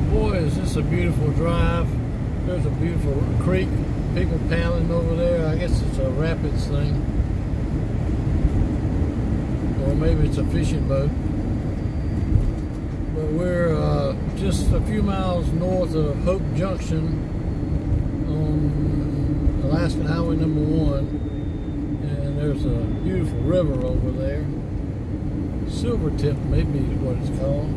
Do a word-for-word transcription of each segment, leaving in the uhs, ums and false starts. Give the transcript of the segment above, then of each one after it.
Boy, is this a beautiful drive. There's a beautiful creek, people paddling over there. I guess it's a rapids thing, or maybe it's a fishing boat. But we're uh, just a few miles north of Hope Junction on Alaskan Highway number one, and there's a beautiful river over there. Silvertip maybe is what it's called.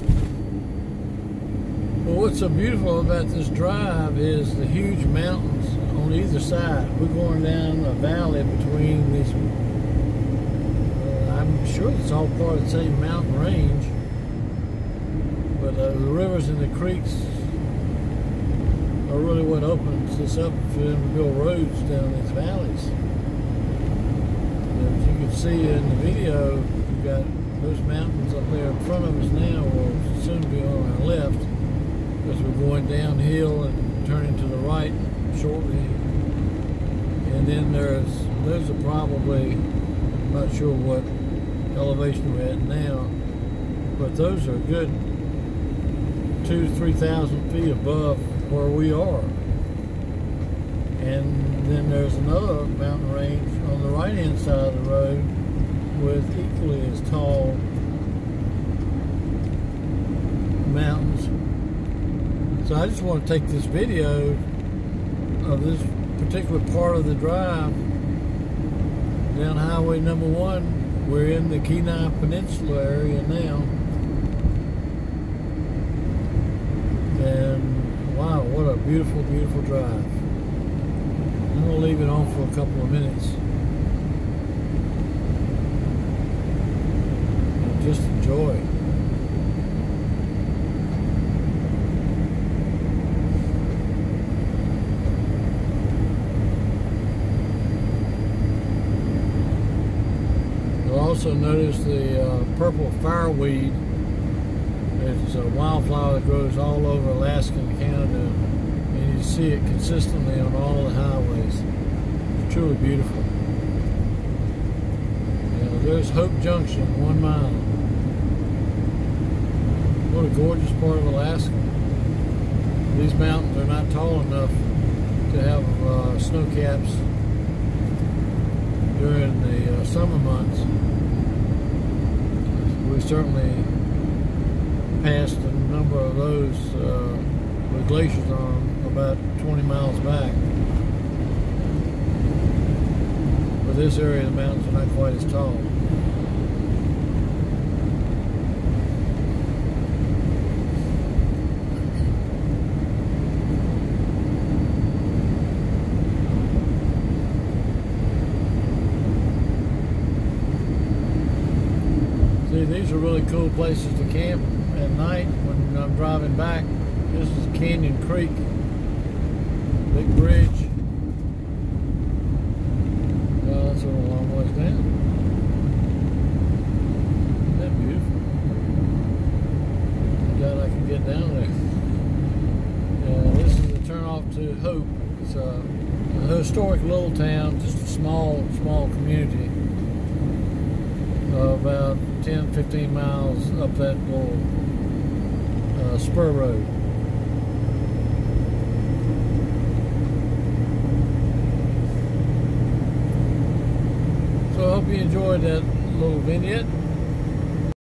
Well, what's so beautiful about this drive is the huge mountains on either side. We're going down a valley between these, uh, I'm sure it's all part of the same mountain range, but uh, the rivers and the creeks are really what opens this up for them to build roads down these valleys. And as you can see in the video, we've got those mountains up there in front of us now will soon be on our left, because we're going downhill and turning to the right shortly. And then there's, those are probably, I'm not sure what elevation we're at now, but those are a good two, three thousand feet above where we are. And then there's another mountain range on the right hand side of the road with equally as tall mountains. So I just want to take this video of this particular part of the drive down Highway number one. We're in the Kenai Peninsula area now. And wow, what a beautiful, beautiful drive. I'm going to leave it on for a couple of minutes. And just enjoy. Also notice the uh, purple fireweed. It's a wildflower that grows all over Alaska and Canada, and you see it consistently on all the highways. It's truly beautiful. Now, there's Hope Junction, one mile. What a gorgeous part of Alaska. These mountains are not tall enough to have uh, snow caps during the uh, summer months. We certainly passed a number of those uh, with glaciers on them about twenty miles back. But this area, the mountains are not quite as tall. See, these are really cool places to camp at night when I'm driving back. This is Canyon Creek, big bridge. Well, that's a long ways down. Isn't that beautiful? I doubt I can get down there. Yeah, this is the turn off to Hope. It's a, a historic little town, just a small, small community. Uh, about ten, fifteen miles up that little uh, spur road. So I hope you enjoyed that little vignette.